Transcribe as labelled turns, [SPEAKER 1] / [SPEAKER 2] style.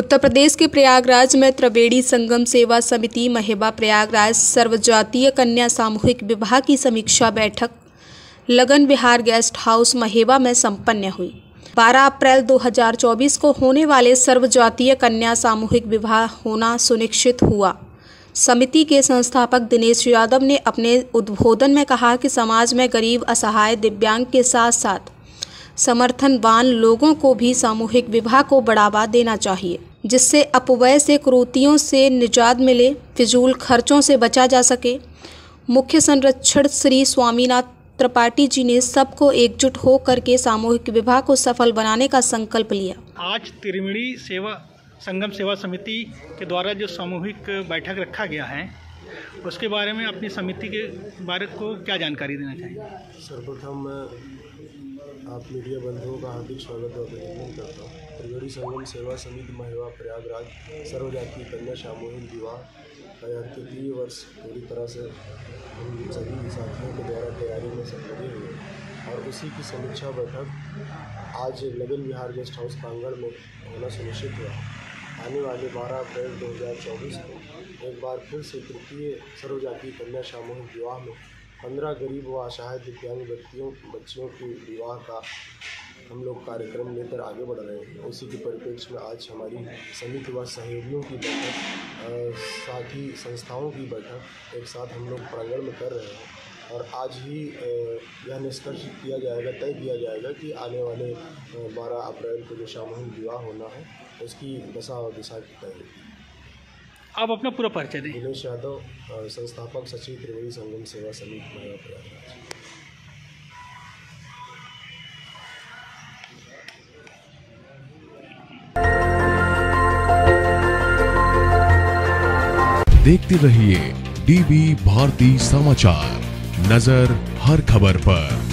[SPEAKER 1] उत्तर प्रदेश के प्रयागराज में त्रिवेणी संगम सेवा समिति महिबा प्रयागराज सर्वजातीय कन्या सामूहिक विवाह की समीक्षा बैठक लगन विहार गेस्ट हाउस महिबा में संपन्न हुई। 12 अप्रैल 2024 को होने वाले सर्वजातीय कन्या सामूहिक विवाह होना सुनिश्चित हुआ। समिति के संस्थापक दिनेश यादव ने अपने उद्बोधन में कहा कि समाज में गरीब, असहाय, दिव्यांग के साथ साथ समर्थनवान लोगों को भी सामूहिक विवाह को बढ़ावा देना चाहिए, जिससे अपव्यय से, कुरीतियों से निजात मिले, फिजूल खर्चों से बचा जा सके। मुख्य संरक्षक श्री स्वामीनाथ त्रिपाठी जी ने सबको एकजुट हो करके सामूहिक विवाह को सफल बनाने का संकल्प लिया।
[SPEAKER 2] आज त्रिवेणी संगम सेवा समिति के द्वारा जो सामूहिक बैठक रखा गया है, उसके बारे में अपनी समिति के बारे को क्या जानकारी देना चाहिए?
[SPEAKER 3] सर्वप्रथम आप मीडिया बंधुओं का हार्दिक स्वागत और अभिनंदन करता हूँ। त्रिवेणी संगम सेवा समिति महिबा प्रयागराज सर्वजातीय कन्या सामूहिक विवाह का यह 3 वर्ष पूरी तरह से हम सभी साथियों के द्वारा तैयारी में सब लगे हुए और उसी की समीक्षा बैठक आज लगन विहार गेस्ट हाउस प्रांगण में होना सुनिश्चित हुआ। आने वाले 12 अप्रैल 2024 को एक बार फिर से तृतीय सर्वजातीय कन्या सामूहिक विवाह में 15 गरीब व असहाय दिव्यांग बच्चियों के विवाह का हम लोग कार्यक्रम लेकर आगे बढ़ रहे हैं। उसी के परिप्रेक्ष्य में आज हमारी समिति व सहयोगियों की बैठक, साथ ही संस्थाओं की बैठक एक साथ हम लोग प्रांगण में कर रहे हैं और आज ही यह निष्कर्ष किया जाएगा, तय किया जाएगा कि आने वाले 12 अप्रैल को जो सामूहिक विवाह होना है उसकी दशा और दिशा की तय।
[SPEAKER 2] आप अपना पूरा परिचय दें।
[SPEAKER 3] दिनेश यादव, संस्थापक सचिव त्रिवेणी संगम सेवा समिति महिबा प्रयागराज।
[SPEAKER 4] देखते रहिए डीवी भारती समाचार, नजर हर खबर पर।